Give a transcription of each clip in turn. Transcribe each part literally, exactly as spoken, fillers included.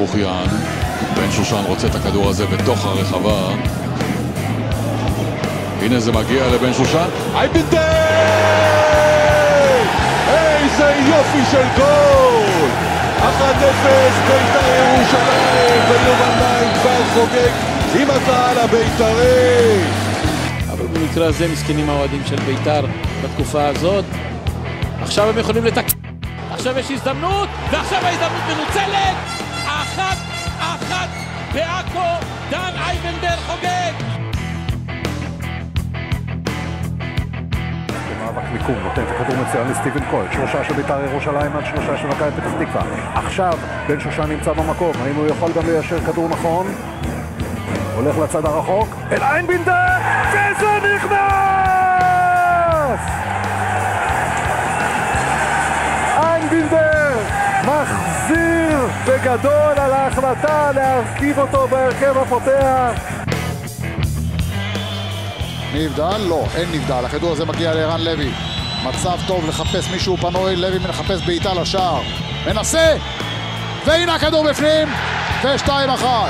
ברוכיאן. בן שושן רוצה את הכדור הזה בתוך הרחבה. הנה זה מגיע לבן שושן. אייבינדר! איזה יופי של גול! אחת אפס בית"ר ירושלים, ויובל נעים כבר חוגג עם הקהל הבית"רי. אבל במקרה הזה מסכנים האוהדים של בית"ר בתקופה הזאת. עכשיו הם יכולים לתקן. עכשיו יש הזדמנות, ועכשיו ההזדמנות מנוצלת. אחת, אחת, בעכו, דן אייבינדר חוגג. במאבק מיקום, נותן את הכדור מצוין לסטיבן כהן. שלושה של בית"ר ירושלים עד שלושה של מכבי פתח תקווה. עכשיו בן שושן נמצא במקום. האם הוא יכול גם ליישר כדור נכון? הולך לצד הרחוק. אל אייבינדר! וזה נכנס! אייבינדר מחזיר בגדול על ההחלטה להרכיב אותו בהרכב הפותח. נבדל? לא, אין נבדל. הכדור הזה מגיע לערן לוי. מצב טוב לחפש מישהו פנוי. לוי מחפש בעיטה לשער. מנסה! והנה הכדור בפנים! ושתיים אחת.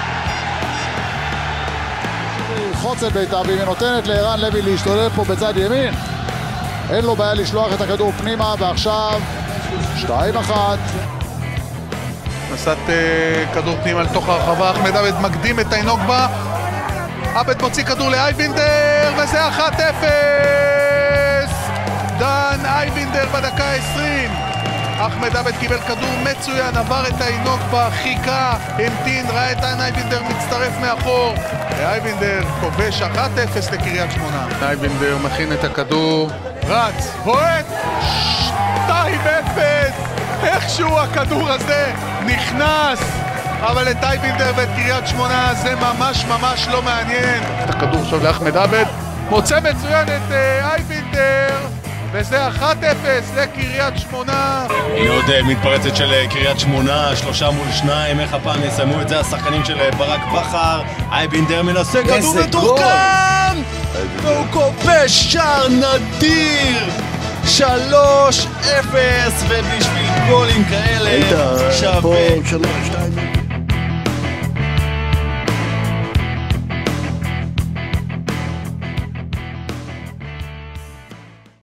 ללחוץ את ביתה, והיא נותנת לערן לוי להשתולל פה בצד ימין. אין לו בעיה לשלוח את הכדור פנימה, ועכשיו שתיים אחת. נסת uh, כדור פנימה לתוך הרחבה. אחמד עבד מקדים את איינוגבה. עבד מוציא כדור לאייבינדר, וזה אחת אפס! דן אייבינדר בדקה העשרים. אחמד עבד קיבל כדור מצוין, עבר את איינוגבה, חיכה, המתין, ראה את דן אייבינדר מצטרף מאחור. ואייבינדר כובש אחת אפס לקריית שמונה. אייבינדר מכין את הכדור, רץ, בועט, שתיים אפס! איכשהו הכדור הזה נכנס! אבל את אייבינדר ואת קריית שמונה זה ממש ממש לא מעניין. את הכדור עכשיו לאחמד עבד, מוצא מצוין את אייבינדר, וזה אחת אפס לקריית שמונה. הנה עוד מתפרצת של קריית שמונה, שלושה מול שניים, איך הפעם יסיימו את זה השחקנים של ברק בכר. אייבינדר מנסה כדור מתוחכם, והוא כובש שער נדיר. שלוש אפס, ובשביל גולים כאלה שווה